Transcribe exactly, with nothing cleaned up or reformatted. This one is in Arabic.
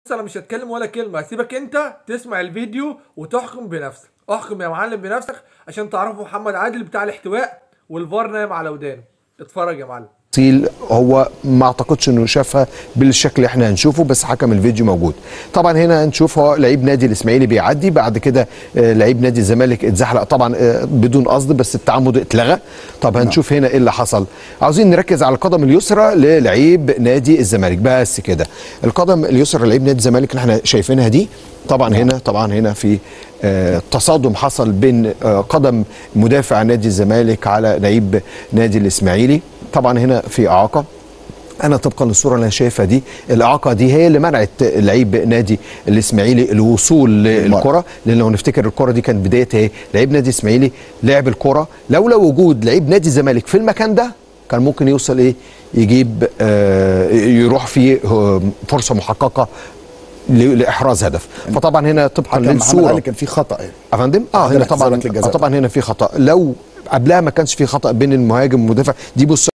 انا مش هتكلم ولا كلمه، هسيبك انت تسمع الفيديو وتحكم بنفسك. احكم يا معلم بنفسك عشان تعرفوا محمد عادل بتاع الاحتواء والفار نايم على ودانه. اتفرج يا معلم. هو ما اعتقدش انه شافها بالشكل اللي احنا هنشوفه، بس حكم الفيديو موجود. طبعا هنا هنشوف هو لعيب نادي الاسماعيلي بيعدي، بعد كده لعيب نادي الزمالك اتزحلق طبعا بدون قصد، بس التعمد اتلغى. طب هنشوف هنا ايه اللي حصل. عاوزين نركز على القدم اليسرى للعيب نادي الزمالك، بس كده. القدم اليسرى للعيب نادي الزمالك اللي احنا شايفينها دي، طبعا هنا طبعا هنا في آه تصادم حصل بين آه قدم مدافع نادي الزمالك على لعيب نادي الاسماعيلي. طبعا هنا في اعاقه. انا طبقا للصوره اللي انا شايفها دي، الاعاقه دي هي اللي منعت لعيب نادي الاسماعيلي الوصول للكره، لان لو نفتكر الكره دي كانت بدايتها ايه؟ لعيب نادي الاسماعيلي لعب الكره، لولا وجود لعيب نادي الزمالك في المكان ده كان ممكن يوصل ايه؟ يجيب آه يروح في فرصه محققه لاحراز هدف. فطبعا هنا طبقا للصوره كان في خطا ايه يا فندم. اه هنا طبعا طبعا هنا في خطا، لو قبلها ما كانش في خطا بين المهاجم والمدافع. دي بص